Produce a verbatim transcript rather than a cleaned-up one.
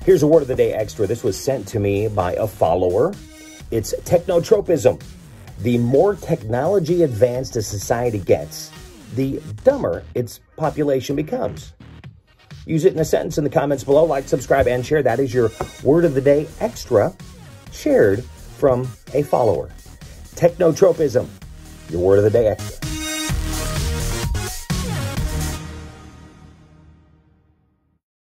Here's a word of the day extra. This was sent to me by a follower. It's technotropism. The more technology advanced a society gets, the dumber its population becomes. Use it in a sentence in the comments below. Like, subscribe, and share. That is your word of the day extra, shared from a follower. Technotropism, your word of the day extra.